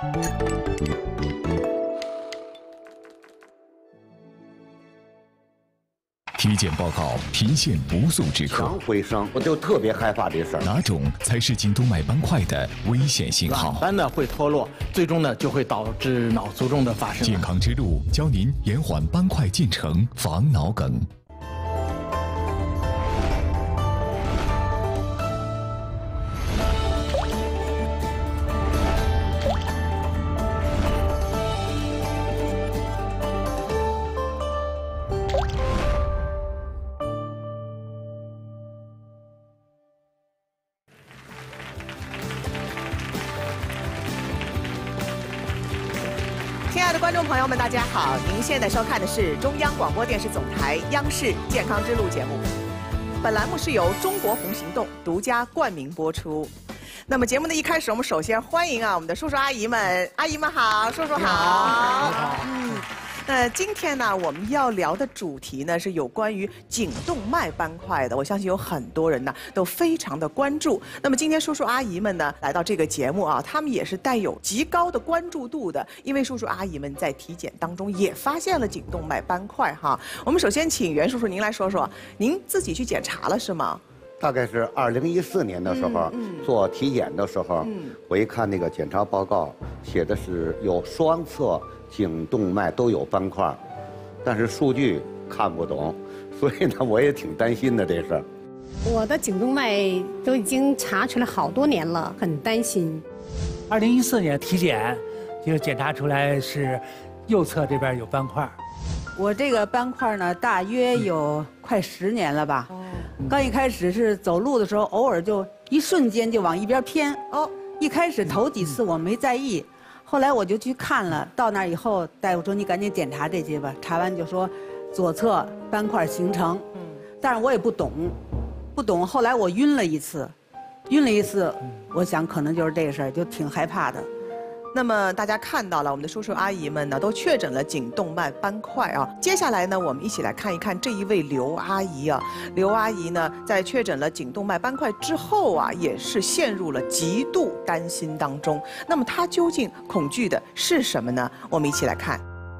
体检报告频现不速之客， 常回声，我就特别害怕这事儿。 哪种才是颈动脉斑块的危险信号？ 卵斑呢会脱落，最终呢就会导致脑卒中的发生。 健康之路教您延缓斑块进程，防脑梗。 亲爱的观众朋友们，大家好！您现在收看的是中央广播电视总台央视《健康之路》节目。本栏目是由中国红行动独家冠名播出。那么节目的一开始，我们首先欢迎我们的叔叔阿姨们，阿姨们好，叔叔好。那今天呢，我们要聊的主题呢是有关于颈动脉斑块的，我相信有很多人呢都非常的关注。那么今天叔叔阿姨们呢来到这个节目他们也是带有极高的关注度的，因为叔叔阿姨们在体检当中也发现了颈动脉斑块哈。我们首先请袁叔叔您来说说，您自己去检查了是吗？ 大概是2014年的时候，做体检的时候，我一看那个检查报告，写的是有双侧颈动脉都有斑块，但是数据看不懂，所以呢，我也挺担心的这事儿。 我的颈动脉都已经查出来好多年了，很担心。 2014年体检就检查出来是右侧这边有斑块。 我这个斑块呢，大约有快10年了吧。刚一开始是走路的时候，偶尔就一瞬间就往一边偏。一开始头几次我没在意，后来我就去看了。到那儿以后，大夫说你赶紧检查这些吧。查完就说左侧斑块形成。但是我也不懂。后来我晕了一次，我想可能就是这个事儿，就挺害怕的。 那么大家看到了，我们的叔叔阿姨们呢都确诊了颈动脉斑块接下来呢，我们一起来看一看这一位刘阿姨刘阿姨呢，在确诊了颈动脉斑块之后也是陷入了极度担心当中。那么她究竟恐惧的是什么呢？我们一起来看。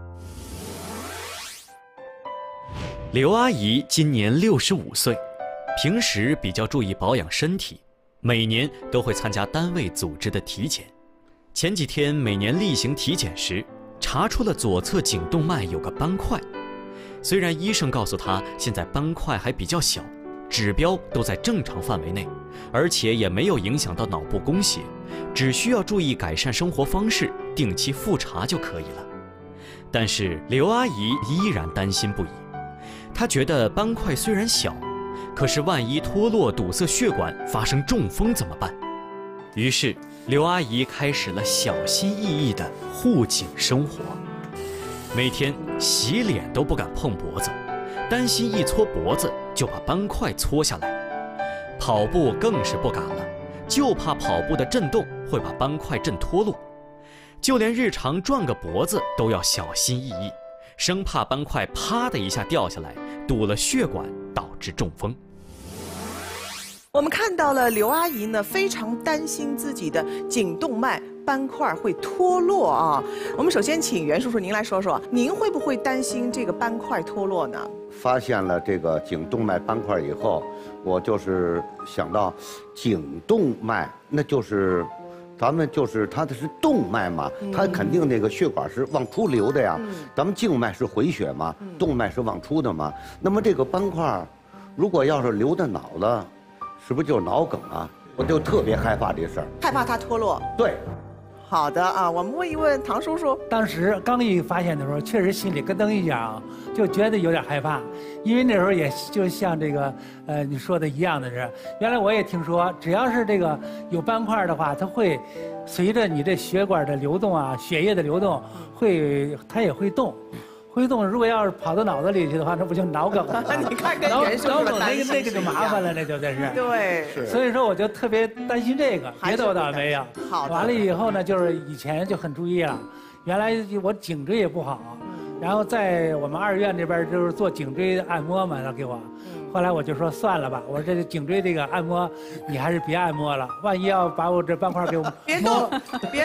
刘阿姨今年65岁，平时比较注意保养身体，每年都会参加单位组织的体检。前几天每年例行体检时，查出了左侧颈动脉有个斑块。虽然医生告诉她现在斑块还比较小，指标都在正常范围内，而且也没有影响到脑部供血，只需要注意改善生活方式，定期复查就可以了。但是刘阿姨依然担心不已，她觉得斑块虽然小，可是万一脱落堵塞血管发生中风怎么办？于是刘阿姨开始了小心翼翼的护颈生活，每天洗脸都不敢碰脖子，担心一搓脖子就把斑块搓下来。跑步更是不敢了，就怕跑步的震动会把斑块震脱落。就连日常转个脖子都要小心翼翼，生怕斑块啪的一下掉下来，堵了血管，导致中风。 我们看到了刘阿姨呢，非常担心自己的颈动脉斑块会脱落我们首先请袁叔叔您来说说，您会不会担心这个斑块脱落呢？ 发现了这个颈动脉斑块以后，我就是想到颈动脉，那就是咱们就是它的是动脉嘛，它肯定那个血管是往出流的呀。咱们静脉是回血嘛，动脉是往出的嘛。那么这个斑块，如果要是流到脑了，是不是就是脑梗啊？我就特别害怕这事儿， 害怕它脱落。 对。 好的我们问一问唐叔叔。 当时刚一发现的时候，确实心里咯噔一下就觉得有点害怕，因为那时候也就像这个你说的一样的是，原来我也听说，只要是这个有斑块的话，它会随着你这血管的流动血液的流动，它也会动。会动，如果要是跑到脑子里去的话，那不就脑梗了？ 你看跟袁叔叔的担心那个就麻烦了，那就真是。 对， 所以说我就特别担心这个，别的我倒没有。 好， 完了以后呢，就是以前就很注意了，原来我颈椎也不好，然后在我们二院这边就是做颈椎按摩嘛，他给我。后来我就说算了吧，我说这颈椎这个按摩，你还是别按摩了，万一要把我这斑块给我别动，别动，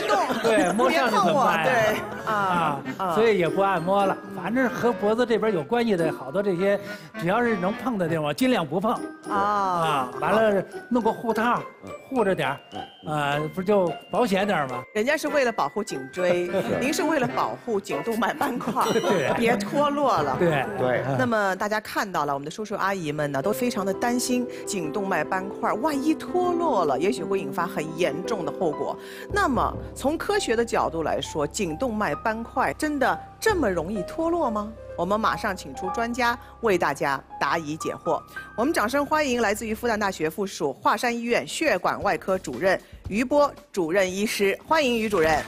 对，摸上去怎么办呀？ 对所以也不按摩了。反正和脖子这边有关系的好多这些，只要是能碰的地方，尽量不碰。完了弄个护套，护着点不就保险点吗？ 人家是为了保护颈椎，您是为了保护颈动脉斑块， 对， 别脱落了。 对。 那么大家看到了，我们的叔叔阿姨们呢，都非常的担心颈动脉斑块万一脱落了，也许会引发很严重的后果。那么从科学的角度来说，颈动脉斑块真的这么容易脱落吗？我们马上请出专家为大家答疑解惑。我们掌声欢迎来自于复旦大学附属华山医院血管外科主任于波主任医师，欢迎于主任。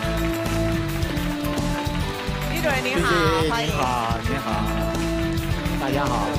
于主任您好，欢迎。 您好，您好，大家好。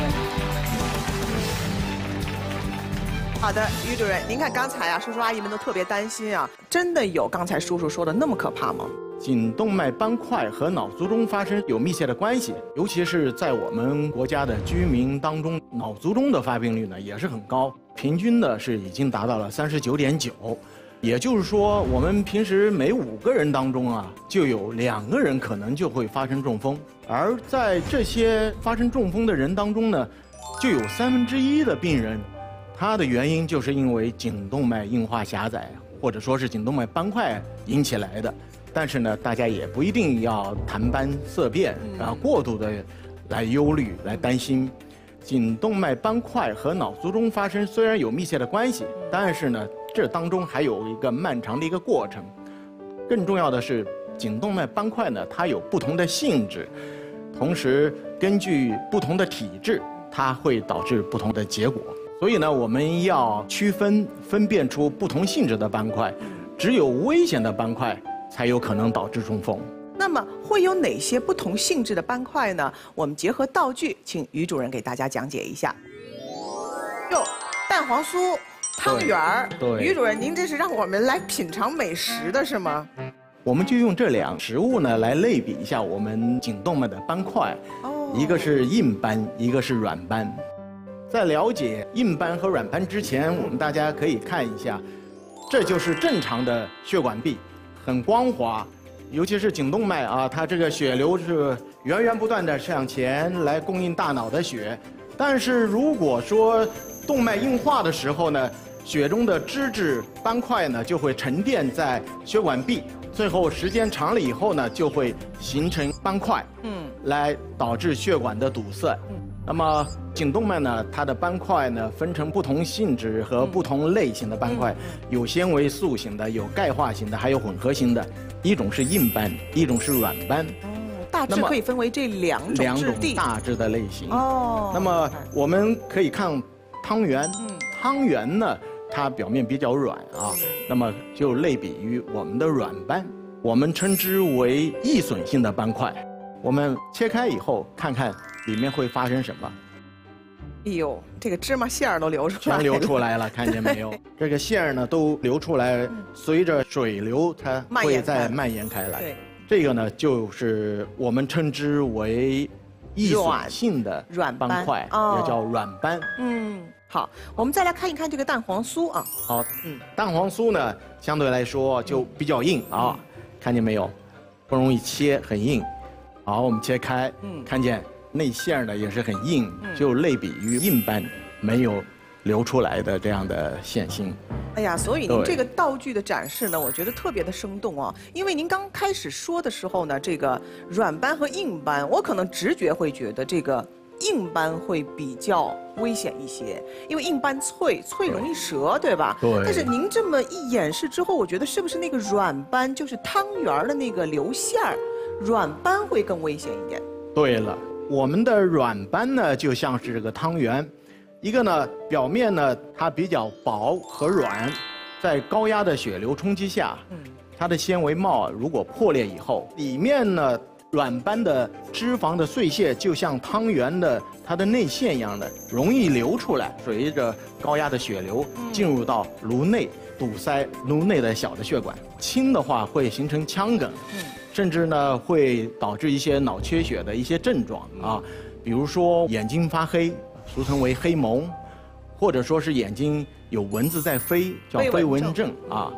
好的，于主任，您看刚才啊，叔叔阿姨们都特别担心啊，真的有刚才叔叔说的那么可怕吗？ 颈动脉斑块和脑卒中发生有密切的关系，尤其是在我们国家的居民当中，脑卒中的发病率呢也是很高，平均的是已经达到了39.9%，也就是说，我们平时每5个人当中啊，就有2个人可能就会发生中风，而在这些发生中风的人当中呢，就有1/3的病人，他的原因就是因为颈动脉硬化狭窄，或者说是颈动脉斑块引起来的。但是呢，大家也不一定要谈斑色变，过度的来忧虑、来担心。颈动脉斑块和脑卒中发生虽然有密切的关系，但是呢，这当中还有一个漫长的一个过程。更重要的是，颈动脉斑块呢，它有不同的性质，同时根据不同的体质，它会导致不同的结果。所以呢，我们要分辨出不同性质的斑块，只有危险的斑块才有可能导致中风。 那么会有哪些不同性质的斑块呢？我们结合道具，请于主任给大家讲解一下。哟，蛋黄酥、汤圆儿。 对， 于主任，您这是让我们来品尝美食的是吗？ 我们就用这2食物呢来类比一下我们颈动脉的斑块。一个是硬斑，一个是软斑。在了解硬斑和软斑之前，我们大家可以看一下，这就是正常的血管壁，很光滑，尤其是颈动脉啊，它这个血流是源源不断的向前来供应大脑的血。但是如果说动脉硬化的时候呢，血中的脂质斑块呢就会沉淀在血管壁，最后时间长了以后呢，就会形成斑块，来导致血管的堵塞。那么颈动脉呢，它的斑块呢分成不同性质和不同类型的斑块，有纤维素型的，有钙化型的，还有混合型的。一种是硬斑，一种是软斑。 大致可以分为这2种质地。 大致的类型。那么我们可以看汤圆。汤圆呢，它表面比较软啊，那么就类比于我们的软斑，我们称之为易损性的斑块。我们切开以后，看看里面会发生什么。 哎呦，这个芝麻馅儿都流出来了， 全流出来了，看见没有？这个馅儿呢都流出来，随着水流，它会再蔓延开来。 对， 这个呢就是我们称之为易损性的斑块，也叫软斑。 好，我们再来看一看这个蛋黄酥啊。 好，蛋黄酥呢相对来说就比较硬啊，看见没有？不容易切，很硬。好，我们切开，看见内馅呢也是很硬，就类比于硬斑，没有流出来的这样的线性。 哎呀，所以您这个道具的展示呢，我觉得特别的生动哦。因为您刚开始说的时候呢，这个软斑和硬斑，我可能直觉会觉得这个硬斑会比较危险一些，因为硬斑脆容易折，对吧？ 对。 但是您这么一演示之后，我觉得是不是那个软斑就是汤圆的那个流馅儿，软斑会更危险一点？ 对了，我们的软斑呢，就像是这个汤圆，一个呢表面呢它比较薄和软，在高压的血流冲击下，它的纤维帽如果破裂以后，里面呢软斑的脂肪的碎屑就像汤圆的它的内馅一样的，容易流出来，随着高压的血流进入到颅内，堵塞颅内的小的血管，轻的话会形成腔梗，甚至呢会导致一些脑缺血的一些症状啊，比如说眼睛发黑，俗称为黑蒙，或者说是眼睛有蚊子在飞，叫飞蚊症啊。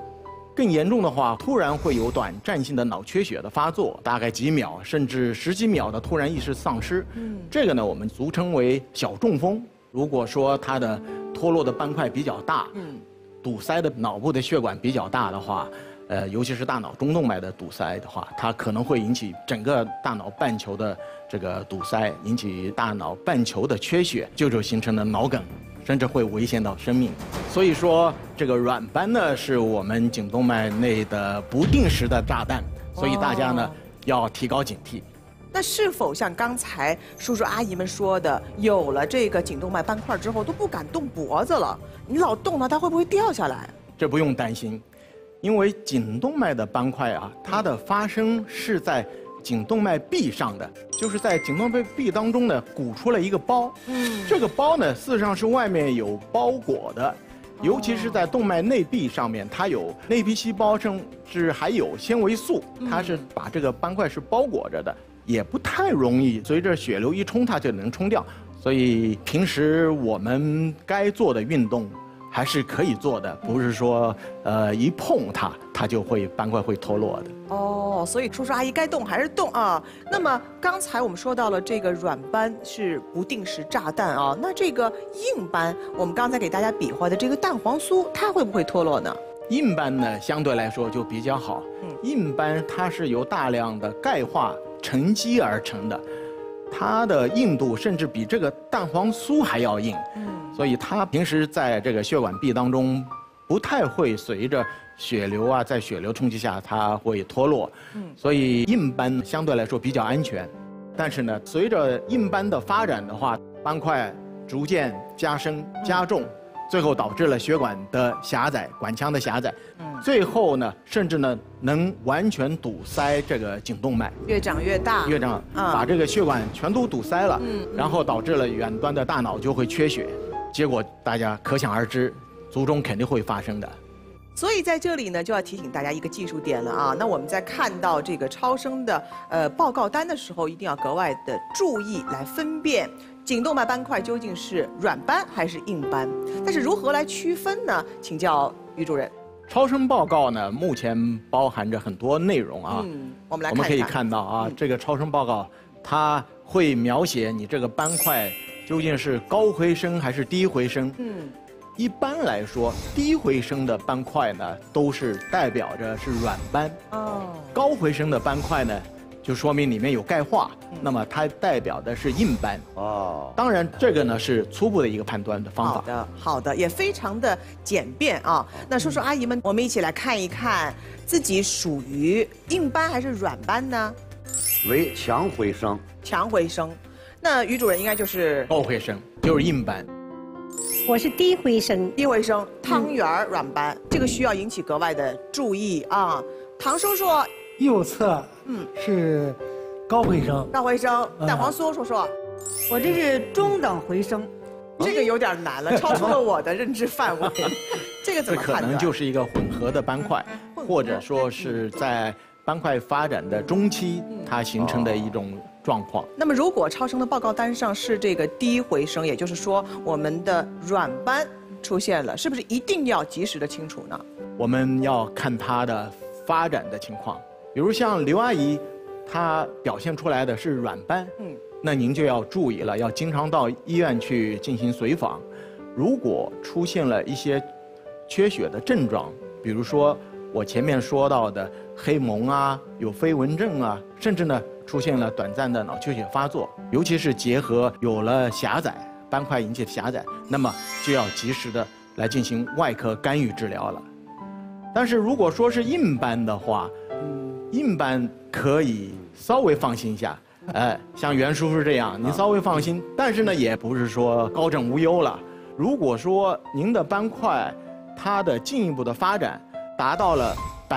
更严重的话，突然会有短暂性的脑缺血的发作，大概几秒甚至10几秒的突然意识丧失。这个呢，我们俗称为小中风。如果说它的脱落的斑块比较大，堵塞的脑部的血管比较大的话，尤其是大脑中动脉的堵塞的话，它可能会引起整个大脑半球的这个堵塞，引起大脑半球的缺血，就形成了脑梗。甚至会危险到生命，所以说这个软斑呢是我们颈动脉内的不定时的炸弹，所以大家呢要提高警惕。 那是否像刚才叔叔阿姨们说的，有了这个颈动脉斑块之后都不敢动脖子了？你老动它，它会不会掉下来？ 这不用担心，因为颈动脉的斑块啊，它的发生是在颈动脉壁上的，就是在颈动脉壁当中呢鼓出了一个包。这个包呢事实上是外面有包裹的，尤其是在动脉内壁上面，它有内皮细胞，甚至还有纤维素，它是把这个斑块是包裹着的，也不太容易随着血流一冲它就能冲掉。所以平时我们该做的运动还是可以做的，不是说一碰它就会斑块会脱落的。 哦，所以叔叔阿姨该动还是动啊。那么刚才我们说到了这个软斑是不定时炸弹啊，那这个硬斑，我们刚才给大家比划的这个蛋黄酥，它会不会脱落呢？ 硬斑呢相对来说就比较好，硬斑它是由大量的钙化沉积而成的，它的硬度甚至比这个蛋黄酥还要硬。所以它平时在这个血管壁当中，不太会随着血流啊，在血流冲击下它会脱落。所以硬斑相对来说比较安全。但是呢，随着硬斑的发展的话，斑块逐渐加深加重，最后导致了血管的狭窄，管腔的狭窄。最后呢，甚至呢能完全堵塞这个颈动脉， 越长越大， 把这个血管全都堵塞了，然后导致了远端的大脑就会缺血。结果大家可想而知，卒中肯定会发生的。 所以在这里呢，就要提醒大家一个技术点了啊。那我们在看到这个超声的报告单的时候，一定要格外的注意来分辨颈动脉斑块究竟是软斑还是硬斑。但是如何来区分呢？请教于主任。 超声报告呢，目前包含着很多内容啊。 我们可以看到啊，这个超声报告它会描写你这个斑块究竟是高回声还是低回声。一般来说，低回声的斑块呢，都是代表着是软斑。高回声的斑块呢，就说明里面有钙化，那么它代表的是硬斑。当然这个呢是初步的一个判断的方法。 好的，也非常的简便啊。那叔叔阿姨们，我们一起来看一看，自己属于硬斑还是软斑呢？ 为强回声。 强回声。那于主任应该就是高回声，就是硬斑。 我是低回声。 低回声，汤圆软斑，这个需要引起格外的注意啊。唐叔叔， 右侧是高回声。 高回声，蛋黄酥叔叔， 我这是中等回声。 这个有点难了，超出了我的认知范围。这个怎么判断？ 可能就是一个混合的斑块，或者说是在斑块发展的中期，它形成的一种状况。 那么，如果超声的报告单上是这个低回声，也就是说我们的软斑出现了，是不是一定要及时的清除呢？ 我们要看它的发展的情况，比如像刘阿姨，她表现出来的是软斑，那您就要注意了，要经常到医院去进行随访。如果出现了一些缺血的症状，比如说我前面说到的黑蒙啊，有飞蚊症啊，甚至呢出现了短暂的脑缺血发作，尤其是结合有了狭窄，斑块引起的狭窄，那么就要及时的来进行外科干预治疗了。但是如果说是硬斑的话，硬斑可以稍微放心一下，像袁叔叔这样，您稍微放心，但是呢也不是说高枕无忧了。如果说您的斑块它的进一步的发展达到了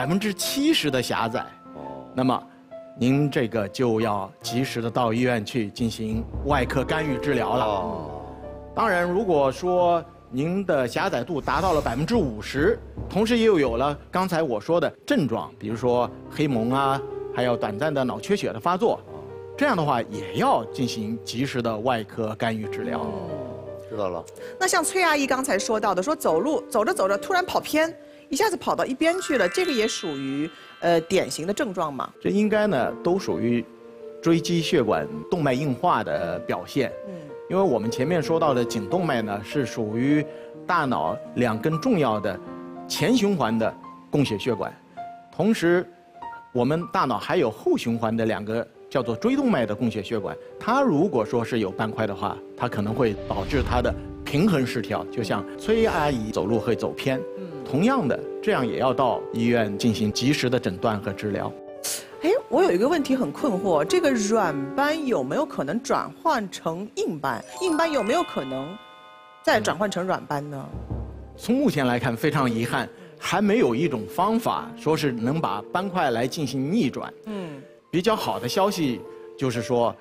70%的狭窄，那么您这个就要及时的到医院去进行外科干预治疗了。当然，如果说您的狭窄度达到了50%，同时又有了刚才我说的症状，比如说黑蒙啊，还有短暂的脑缺血的发作，这样的话也要进行及时的外科干预治疗。 知道了。 那像崔阿姨刚才说到的，说走路走着走着突然跑偏， 一下子跑到一边去了，这个也属于典型的症状嘛？ 这应该呢都属于椎基血管动脉硬化的表现。因为我们前面说到的颈动脉呢是属于大脑2根重要的前循环的供血血管，同时我们大脑还有后循环的2个叫做椎动脉的供血血管。它如果说是有斑块的话，它可能会导致它的平衡失调，就像崔阿姨走路会走偏。同样的，这样也要到医院进行及时的诊断和治疗。 哎，我有一个问题很困惑，这个软斑有没有可能转换成硬斑？硬斑有没有可能再转换成软斑呢？ 从目前来看，非常遗憾，还没有一种方法说是能把斑块来进行逆转。比较好的消息就是说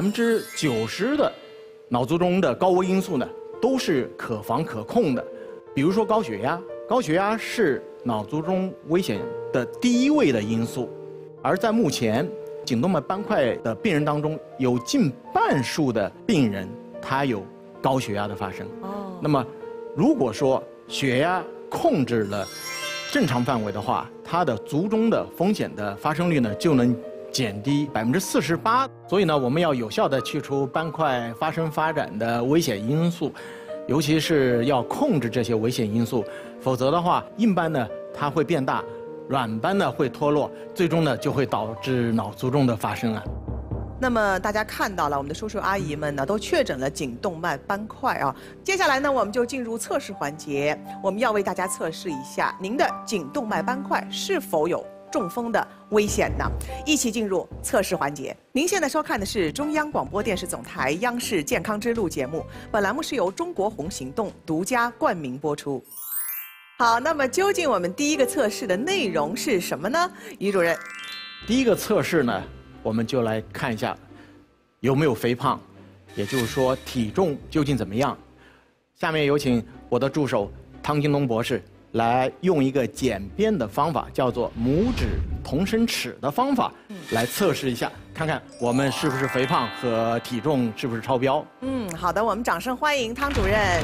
，90%的脑卒中的高危因素呢都是可防可控的，比如说高血压。高血压是脑卒中危险的第1位的因素，而在目前颈动脉斑块的病人当中，有近半数的病人他有高血压的发生。那么如果说血压控制了正常范围的话，它的卒中的风险的发生率呢就能减低48%。所以呢，我们要有效地去除斑块发生发展的危险因素，尤其是要控制这些危险因素，否则的话，硬斑呢它会变大，软斑呢会脱落，最终呢就会导致脑卒中的发生啊。 那么大家看到了，我们的叔叔阿姨们呢都确诊了颈动脉斑块啊。接下来呢，我们就进入测试环节，我们要为大家测试一下您的颈动脉斑块是否有中风的危险呢？一起进入测试环节。您现在收看的是中央广播电视总台央视健康之路节目，本栏目是由中国红行动独家冠名播出。好，那么究竟我们第一个测试的内容是什么呢？于主任， 第一个测试呢，我们就来看一下有没有肥胖，也就是说体重究竟怎么样。下面有请我的助手汤京东博士来用一个简便的方法，叫做拇指同伸尺的方法，来测试一下，看看我们是不是肥胖和体重是不是超标。 好的，我们掌声欢迎汤主任。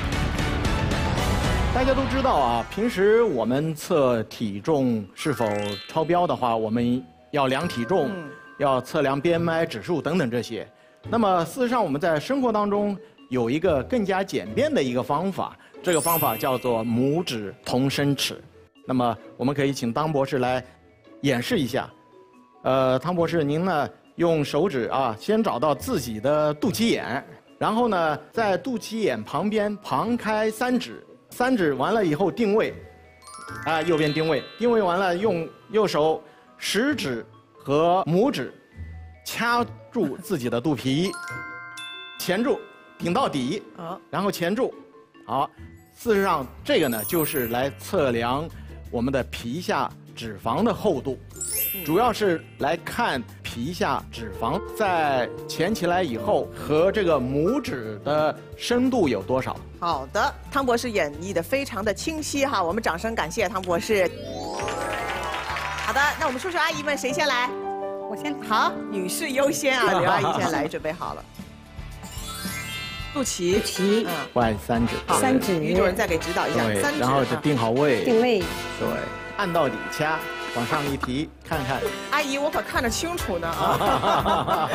大家都知道啊，平时我们测体重是否超标的话，我们要量体重，要测量 BMI 指数等等这些。那么事实上，我们在生活当中有一个更加简便的一个方法，这个方法叫做拇指同伸尺。那么我们可以请汤博士来演示一下。汤博士，您呢用手指啊，先找到自己的肚脐眼，然后呢在肚脐眼旁边旁开3指。3指完了以后定位，右边定位，定位完了用右手食指和拇指掐住自己的肚皮，钳住，顶到底，然后钳住，好。事实上，这个呢就是来测量我们的皮下脂肪的厚度，主要是来看皮下脂肪在钳起来以后和这个拇指的深度有多少。 好的，汤博士演绎的非常的清晰哈，我们掌声感谢汤博士。好的，那我们叔叔阿姨们谁先来？ 我先。 好，女士优先啊，刘阿姨先来，准备好了。肚脐， 外3指， 好，3指。 于主任再给指导一下，3指， 然后就定好位， 定位， 对，按到底掐，往上一提，看看。 阿姨，我可看得清楚呢啊。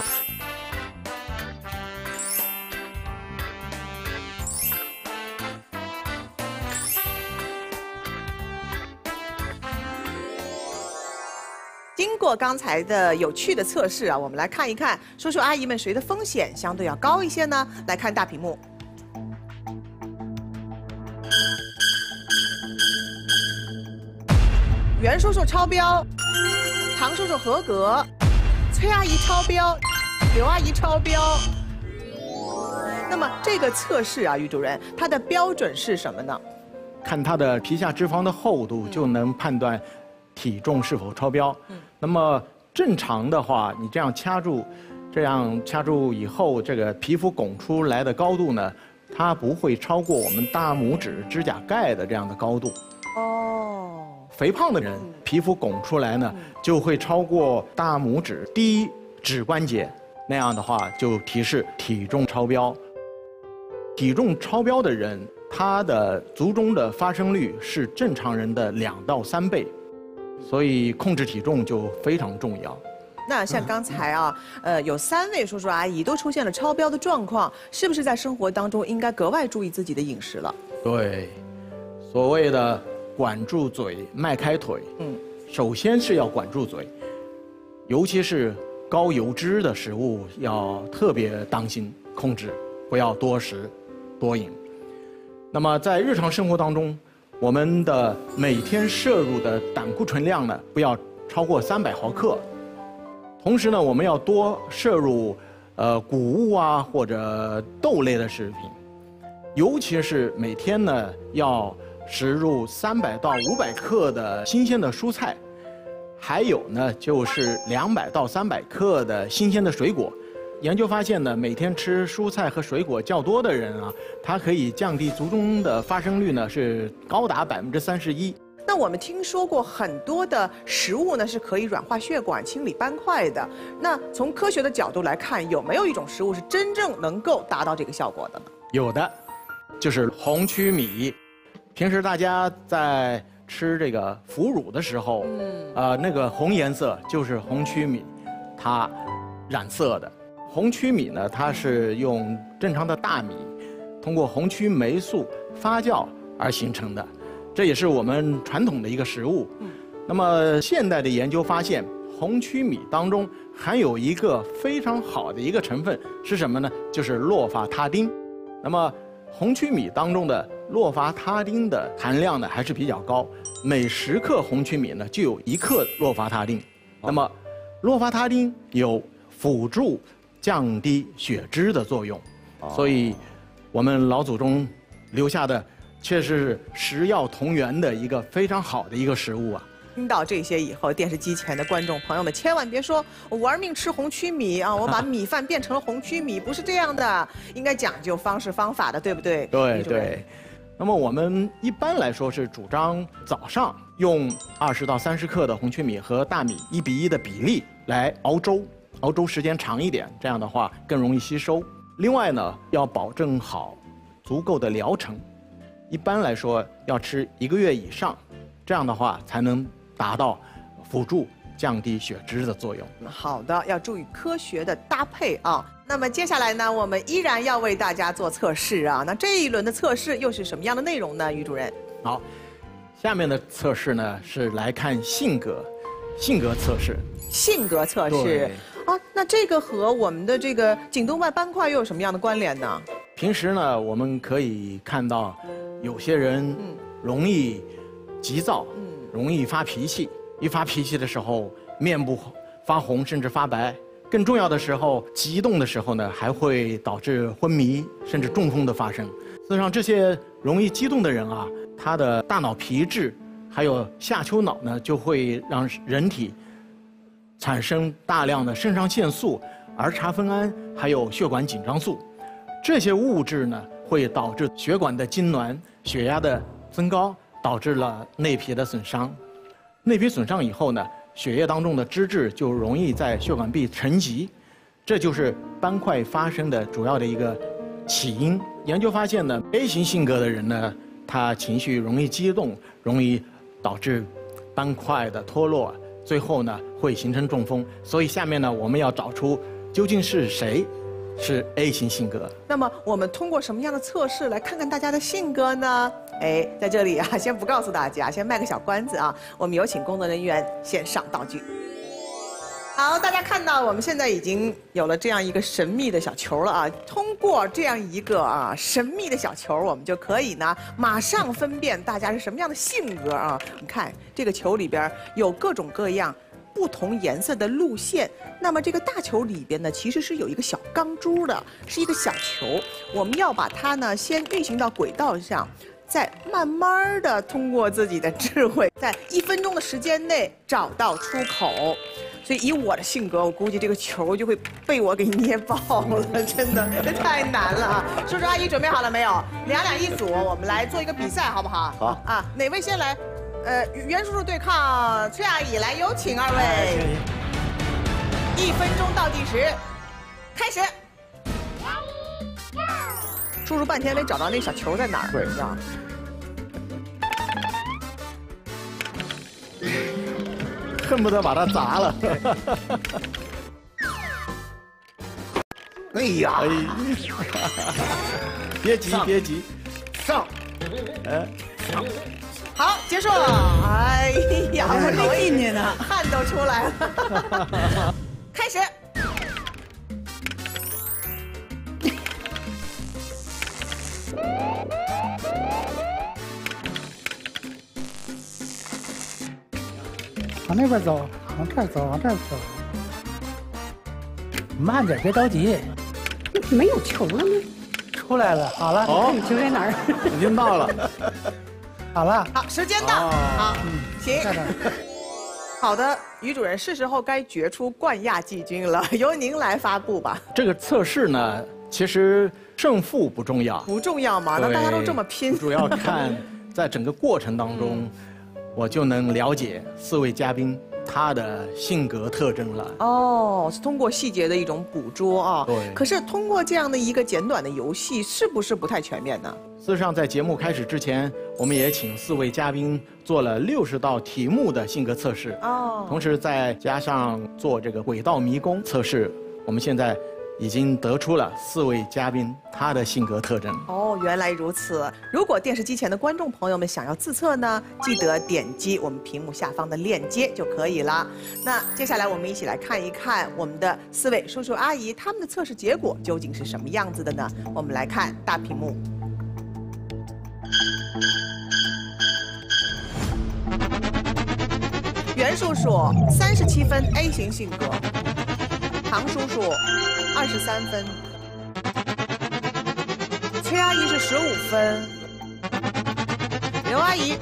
经过刚才的有趣的测试啊，我们来看一看叔叔阿姨们谁的风险相对要高一些呢？来看大屏幕。袁叔叔超标，唐叔叔合格，崔阿姨超标，刘阿姨超标。那么这个测试啊，于主任，它的标准是什么呢？ 看它的皮下脂肪的厚度就能判断体重是否超标。那么正常的话，你这样掐住以后，这个皮肤拱出来的高度呢，它不会超过我们大拇指指甲盖的这样的高度。肥胖的人皮肤拱出来呢，就会超过大拇指第一指关节，那样的话就提示体重超标。体重超标的人它的卒中的发生率是正常人的2到3倍，所以控制体重就非常重要。 那像刚才啊，有3位叔叔阿姨都出现了超标的状况，是不是在生活当中应该格外注意自己的饮食了？ 对，所谓的管住嘴，迈开腿。首先是要管住嘴，尤其是高油脂的食物要特别当心控制，不要多食多饮。那么在日常生活当中，我们的每天摄入的胆固醇量呢，不要超过300毫克。同时呢，我们要多摄入谷物啊或者豆类的食品，尤其是每天呢要食入300到500克的新鲜的蔬菜，还有呢就是200到300克的新鲜的水果。研究发现呢，每天吃蔬菜和水果较多的人啊，它可以降低卒中的发生率呢是高达31%。 那我们听说过很多的食物呢是可以软化血管、清理斑块的。那从科学的角度来看，有没有一种食物是真正能够达到这个效果的呢？ 有的，就是红曲米。平时大家在吃这个腐乳的时候，那个红颜色就是红曲米，它染色的。红曲米呢，它是用正常的大米，通过红曲霉素发酵而形成的，这也是我们传统的一个食物。那么现代的研究发现，红曲米当中含有一个非常好的一个成分是什么呢？就是洛伐他汀。那么红曲米当中的洛伐他汀的含量呢还是比较高，每10克红曲米呢就有1克洛伐他汀。那么洛伐他汀有辅助降低血脂的作用，所以我们老祖宗留下的确实是食药同源的一个非常好的一个食物啊。 听到这些以后，电视机前的观众朋友们千万别说我玩命吃红曲米啊，我把米饭变成了红曲米，不是这样的，应该讲究方式方法的，对不对？ 对对。那么我们一般来说是主张早上用20到30克的红曲米和大米1比1的比例来熬粥，熬粥时间长一点，这样的话更容易吸收。另外呢，要保证好足够的疗程，一般来说要吃1个月以上，这样的话才能达到辅助降低血脂的作用。 好的，要注意科学的搭配啊。那么接下来呢，我们依然要为大家做测试啊。那这一轮的测试又是什么样的内容呢？于主任。 好，下面的测试呢是来看性格测试。 性格测试啊，那这个和我们的这个颈动脉斑块又有什么样的关联呢？ 平时呢，我们可以看到有些人容易急躁，容易发脾气，一发脾气的时候面部发红甚至发白，更重要的时候激动的时候呢，还会导致昏迷甚至中风的发生。事实上，这些容易激动的人啊，他的大脑皮质还有下丘脑呢，就会让人体产生大量的肾上腺素、儿茶酚胺还有血管紧张素，这些物质呢会导致血管的痉挛、血压的增高，导致了内皮的损伤。内皮损伤以后呢，血液当中的脂质就容易在血管壁沉积，这就是斑块发生的主要的一个起因。研究发现呢 ，A 型性格的人呢，他情绪容易激动，容易导致斑块的脱落，最后呢会形成中风。所以下面呢，我们要找出究竟是谁是 A 型性格。 那么我们通过什么样的测试来看看大家的性格呢？哎，在这里啊，先不告诉大家，先卖个小关子啊。我们有请工作人员先上道具。好，大家看到我们现在已经有了这样一个神秘的小球了啊。通过这样一个神秘的小球，我们就可以呢马上分辨大家是什么样的性格啊。你看这个球里边有各种各样不同颜色的路线，那么这个大球里边呢，其实是有一个小钢珠的，是一个小球。我们要把它呢先运行到轨道上，再慢慢的通过自己的智慧，在1分钟的时间内找到出口。所以以我的性格，我估计这个球就会被我给捏爆了，真的，这太难了啊！叔叔阿姨准备好了没有？2两1组，我们来做一个比赛，好不好？ 好啊，哪位先来？袁叔叔对抗崔阿姨，来有请2位。1分钟倒计时，开始。 输入半天没找到那小球在哪儿， 对， 啊。 恨不得把它砸了。 哎呀， 别急别急， 上， 好，结束了。哎呀， 还没进去呢， 汗都出来了。开始。 往那边走，往这儿走，往这儿走。慢点，别着急。 没有球了吗？ 出来了，好了。 哦， 球在哪儿？ 已经到了。 好了。 好，时间到。好，行。 在这儿。 好的，于主任，是时候该决出冠亚季军了，由您来发布吧。 这个测试呢，其实胜负不重要， 不重要嘛？那大家都这么拼， 主要看在整个过程当中，我就能了解4位嘉宾他的性格特征了。 哦，是通过细节的一种捕捉啊。 对。 可是通过这样的一个简短的游戏，是不是不太全面呢？ 事实上，在节目开始之前，我们也请4位嘉宾做了60道题目的性格测试。哦。同时再加上做这个轨道迷宫测试，我们现在已经得出了4位嘉宾他的性格特征。 哦，原来如此。如果电视机前的观众朋友们想要自测呢，记得点击我们屏幕下方的链接就可以了。那接下来我们一起来看一看我们的4位叔叔阿姨他们的测试结果究竟是什么样子的呢？我们来看大屏幕。袁叔叔37分 A 型性格，唐叔叔23分，崔阿姨是15分，刘阿姨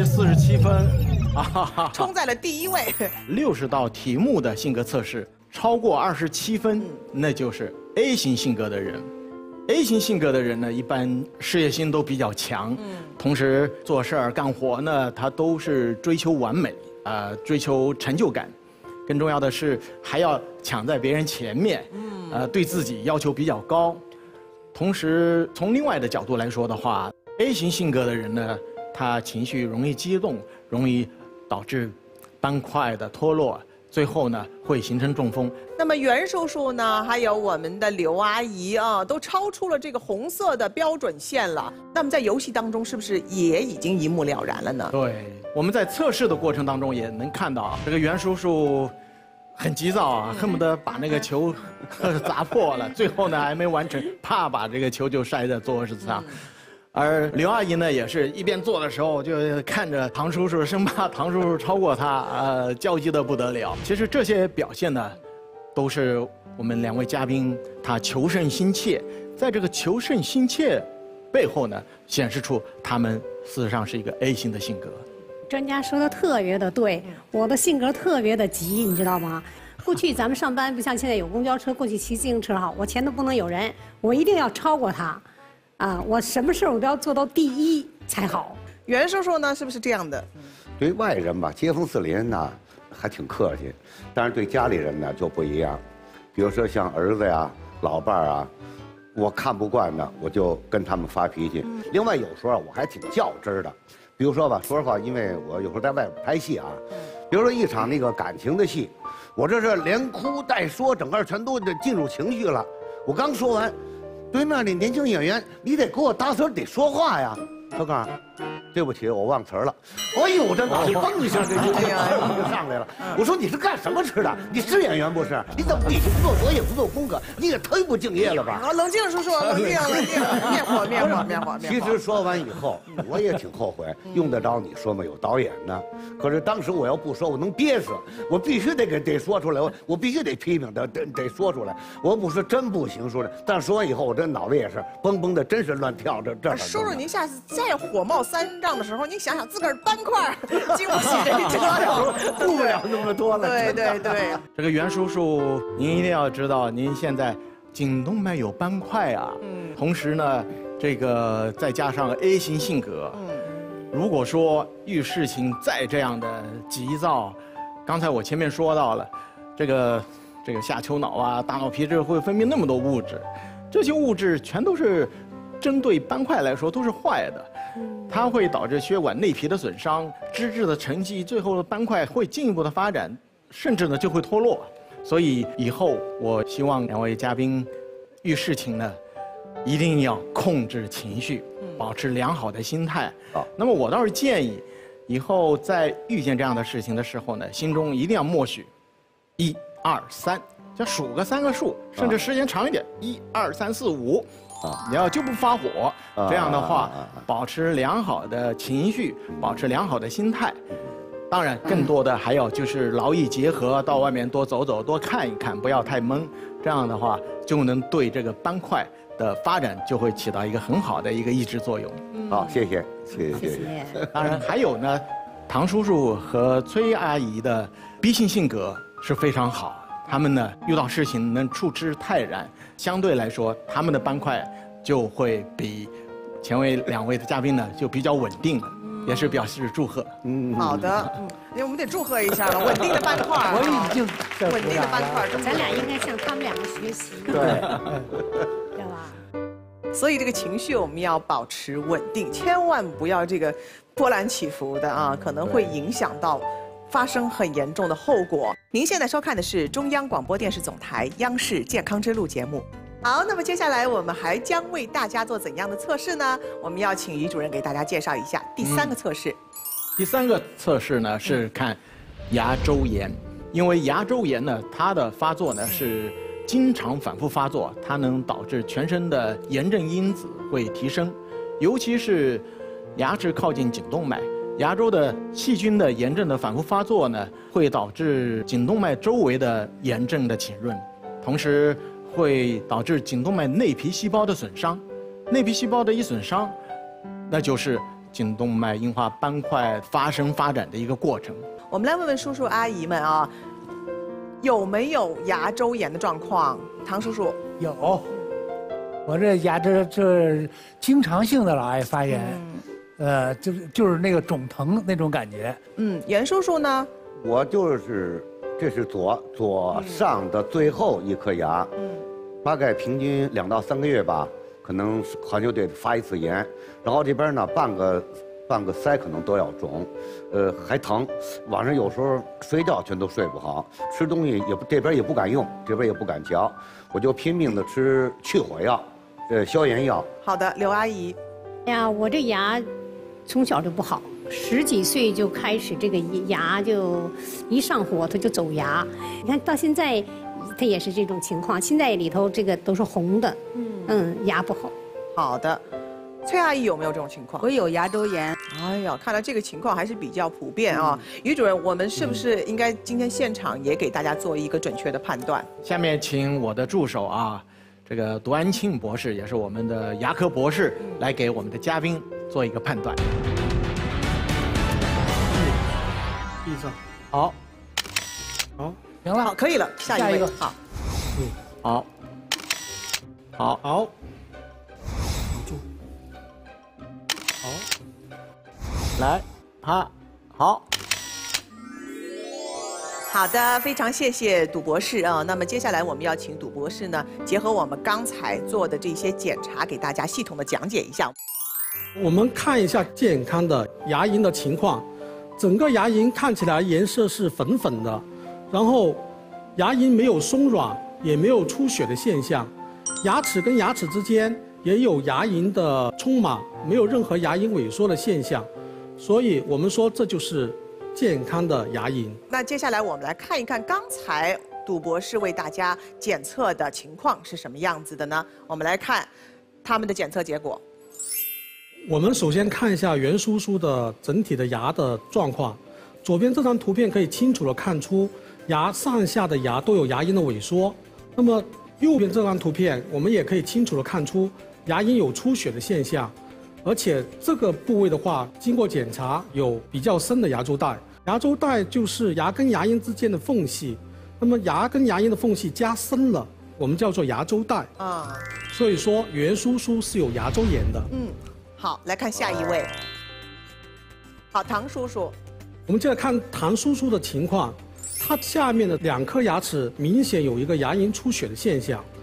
47分， 冲在了第1位。 60道题目的性格测试，超过27分，那就是 A 型性格的人。A 型性格的人呢，一般事业心都比较强，同时做事儿干活呢，他都是追求完美，追求成就感，更重要的是还要抢在别人前面，对自己要求比较高。同时，从另外的角度来说的话 ，A 型性格的人呢，他情绪容易激动，容易导致斑块的脱落，最后呢会形成中风。 那么袁叔叔呢，还有我们的刘阿姨啊，都超出了这个红色的标准线了。那么在游戏当中，是不是也已经一目了然了呢？ 对，我们在测试的过程当中也能看到，这个袁叔叔很急躁啊，恨不得把那个球砸破了，最后呢还没完成，啪把这个球就摔在座位上。而刘阿姨呢，也是一边做的时候就看着唐叔叔，生怕唐叔叔超过他，焦急得不得了。其实这些表现呢，都是我们2位嘉宾他求胜心切，在这个求胜心切背后呢，显示出他们事实上是一个 A 型的性格。 专家说的特别的对，我的性格特别的急，你知道吗？过去咱们上班不像现在有公交车，过去骑自行车哈，我前头不能有人，我一定要超过他。我什么事我都要做到第1才好。 袁叔叔呢，是不是这样的？ 对外人吧，街坊四邻呢还挺客气，但是对家里人呢就不一样。比如说像儿子呀、老伴儿啊，我看不惯的，我就跟他们发脾气。另外有时候我还挺较真的，比如说吧，说实话，因为我有时候在外边拍戏啊，比如说一场那个感情的戏，我这是连哭带说，整个全都进入情绪了。我刚说完。对面的年轻演员，你得给我大声得说话呀！他告诉对不起，我忘词儿了。哎呦，我这脑袋嘣一下就上来了。我说你是干什么吃的？你是演员不是？你怎么你不做作业不做功课？你也忒不敬业了吧？ 好，冷静，叔叔，冷静，冷静，灭火。 其实说完以后，我也挺后悔，用得着你说吗？有导演呢。可是当时我要不说，我能憋死。我必须得说出来，我必须得批评得说出来。我不说真不行，说的。但说完以后，我这脑子也是嘣嘣的，真是乱跳。这叔叔，您下次再火冒三丈的时候，您想想自个儿斑块，经不起这折腾， 顾不了那么多了。 对。 这个袁叔叔，您一定要知道，您现在颈动脉有斑块啊。同时呢，这个再加上 A 型性格。如果说遇事情再这样的急躁，刚才我前面说到了，这个下丘脑啊、大脑皮质会分泌那么多物质，这些物质全都是针对斑块来说都是坏的，它会导致血管内皮的损伤、脂质的沉积，最后斑块会进一步的发展，甚至呢就会脱落。所以以后我希望两位嘉宾遇事情呢，一定要控制情绪，保持良好的心态。那么我倒是建议，以后在遇见这样的事情的时候呢，心中一定要默许1、2、3，就数个3个数，甚至时间长一点，1、2、3、4、5。你要就不发火，这样的话，保持良好的情绪，保持良好的心态。当然，更多的还要就是劳逸结合，到外面多走走，多看一看，不要太闷。这样的话，就能对这个斑块的发展就会起到一个很好的一个抑制作用。 好，谢谢。 当然还有呢，唐叔叔和崔阿姨的逼性性格是非常好，他们呢遇到事情能处之泰然，相对来说，他们的斑块就会比前位2位的嘉宾呢就比较稳定了。也是表示祝贺。 好的，因为我们得祝贺一下了，稳定的斑块。 我已经稳定的斑块， 咱俩应该向他们2个学习， 对， 对吧？ 所以这个情绪我们要保持稳定，千万不要这个波澜起伏的啊，可能会影响到发生很严重的后果。您现在收看的是中央广播电视总台央视健康之路节目。好，那么接下来我们还将为大家做怎样的测试呢？我们要请于主任给大家介绍一下第3个测试。 第3个测试呢是看牙周炎，因为牙周炎呢，它的发作呢是经常反复发作，它能导致全身的炎症因子会提升，尤其是牙齿靠近颈动脉，牙周的细菌的炎症的反复发作呢，会导致颈动脉周围的炎症的浸润，同时会导致颈动脉内皮细胞的损伤，内皮细胞的一损伤，那就是颈动脉硬化斑块发展的一个过程。 我们来问问叔叔阿姨们啊，有没有牙周炎的状况？唐叔叔有，我这牙这经常性的老爱发炎，就是那个肿疼那种感觉。 袁叔叔呢？ 我就是这是左上的最后一颗牙，大概平均2到3个月吧，可能好像就得发1次炎，然后这边呢半个腮可能都要肿，还疼，晚上有时候睡觉全都睡不好，吃东西这边也不敢用，这边也不敢嚼，我就拼命的吃去火药，消炎药。 好的，刘阿姨。 哎呀，我这牙从小就不好，10几岁就开始这个牙就一上火它就走牙，你看到现在它也是这种情况，现在里头这个都是红的，牙不好。 好的，崔阿姨有没有这种情况？ 我有牙周炎。 哎呀，看来这个情况还是比较普遍啊。于主任，我们是不是应该今天现场也给大家做一个准确的判断？ 下面请我的助手啊，这个杜安庆博士，也是我们的牙科博士，来给我们的嘉宾做一个判断。 闭上。 好， 行了， 好，可以了，下一个。好， 好， 住，好， 来，好。 好的，非常谢谢杜博士啊。那么接下来我们要请杜博士呢，结合我们刚才做的这些检查，给大家系统的讲解一下。 我们看一下健康的牙龈的情况，整个牙龈看起来颜色是粉粉的，然后牙龈没有松软，也没有出血的现象，牙齿跟牙齿之间也有牙龈的充满，没有任何牙龈萎缩的现象，所以我们说这就是健康的牙龈。 那接下来我们来看一看刚才杜博士为大家检测的情况是什么样子的呢？我们来看他们的检测结果。 我们首先看一下袁叔叔的整体的牙的状况。左边这张图片可以清楚地看出牙上下的牙都有牙龈的萎缩。那么右边这张图片，我们也可以清楚地看出牙龈有出血的现象，而且这个部位的话，经过检查有比较深的牙周带。牙周带就是牙跟牙龈之间的缝隙，那么牙跟牙龈的缝隙加深了，我们叫做牙周带。所以说袁叔叔是有牙周炎的。 好，来看下一位。好，唐叔叔。 我们接着看唐叔叔的情况，他下面的2颗牙齿明显有一个牙龈出血的现象，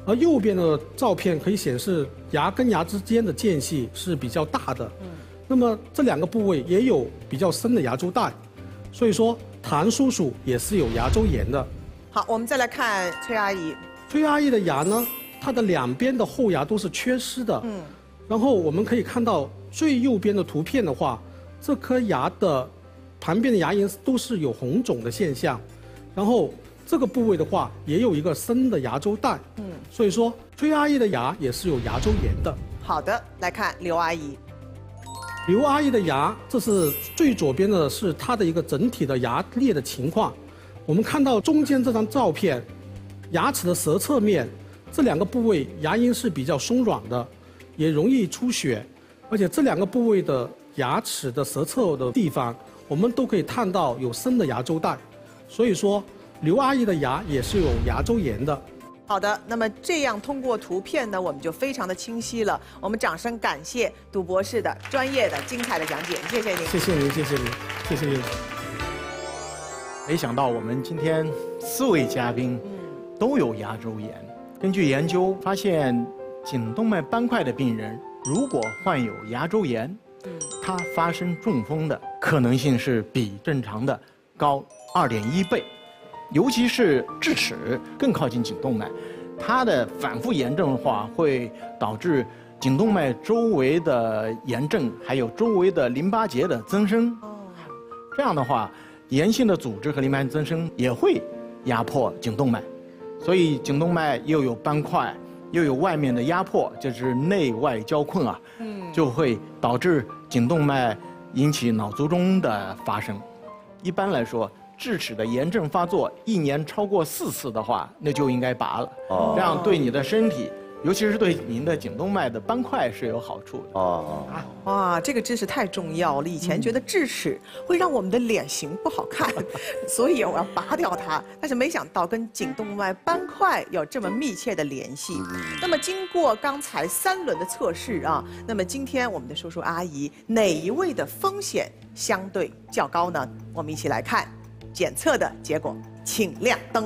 而右边的照片可以显示牙跟牙之间的间隙是比较大的。那么这两个部位也有比较深的牙周带，所以说谭叔叔也是有牙周炎的。 好，我们再来看崔阿姨。 崔阿姨的牙呢，它的两边的后牙都是缺失的。然后我们可以看到最右边的图片的话，这颗牙的旁边的牙龈都是有红肿的现象，然后这个部位的话也有一个深的牙周带。所以说崔阿姨的牙也是有牙周炎的。 好的，来看刘阿姨。 刘阿姨的牙，这是最左边的是她的一个整体的牙列的情况。我们看到中间这张照片，牙齿的舌侧面这两个部位牙龈是比较松软的，也容易出血，而且这两个部位的牙齿的舌侧的地方，我们都可以看到有深的牙周带，所以说刘阿姨的牙也是有牙周炎的。 好的，那么这样通过图片呢，我们就非常的清晰了。我们掌声感谢杜博士的专业的、精彩的讲解，谢谢您。 谢谢您，谢谢您，谢谢您。 没想到我们今天4位嘉宾都有牙周炎。根据研究发现，颈动脉斑块的病人如果患有牙周炎，它发生中风的可能性是比正常的高2.1倍。尤其是智齿更靠近颈动脉，它的反复炎症的话，会导致颈动脉周围的炎症，还有周围的淋巴结的增生。这样的话，炎性的组织和淋巴结增生也会压迫颈动脉，所以颈动脉又有斑块，又有外面的压迫，就是内外交困啊，就会导致颈动脉引起脑卒中的发生。一般来说，智齿的炎症发作1年超过4次的话，那就应该拔了。这样对你的身体，尤其是对您的颈动脉的斑块是有好处的。 哇，这个知识太重要了。以前觉得智齿会让我们的脸型不好看，所以我要拔掉它。但是没想到跟颈动脉斑块有这么密切的联系。那么经过刚才3轮的测试啊，那么今天我们的叔叔阿姨哪一位的风险相对较高呢？我们一起来看检测的结果，请亮灯。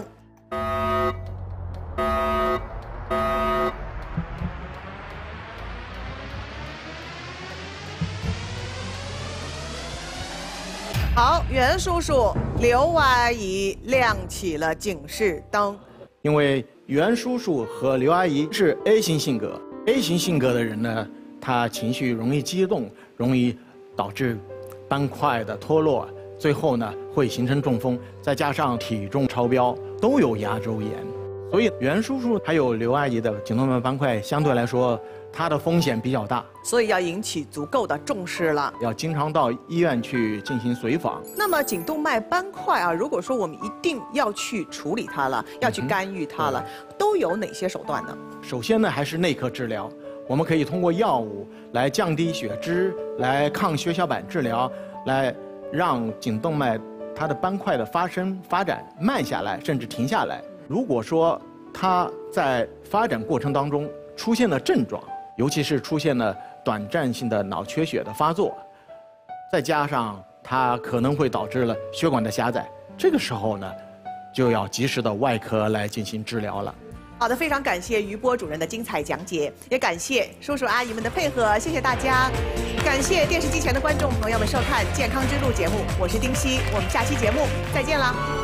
好，袁叔叔、刘阿姨亮起了警示灯。 因为袁叔叔和刘阿姨是 A 型性格，A 型性格的人呢，他情绪容易激动，容易导致斑块的脱落，最后呢会形成中风，再加上体重超标，都有牙周炎。所以袁叔叔还有刘阿姨的颈动脉斑块相对来说，它的风险比较大， 所以要引起足够的重视了， 要经常到医院去进行随访。 那么颈动脉斑块啊，如果说我们一定要去处理它了，要去干预它了，都有哪些手段呢？ 首先呢，还是内科治疗，我们可以通过药物来降低血脂，来抗血小板治疗，来让颈动脉它的斑块的发展慢下来，甚至停下来。如果说它在发展过程当中出现了症状，尤其是出现了短暂性的脑缺血的发作，再加上它可能会导致了血管的狭窄，这个时候呢，就要及时的外科来进行治疗了。 好的，非常感谢于波主任的精彩讲解，也感谢叔叔阿姨们的配合，谢谢大家，感谢电视机前的观众朋友们收看《健康之路》节目，我是丁熙，我们下期节目再见啦。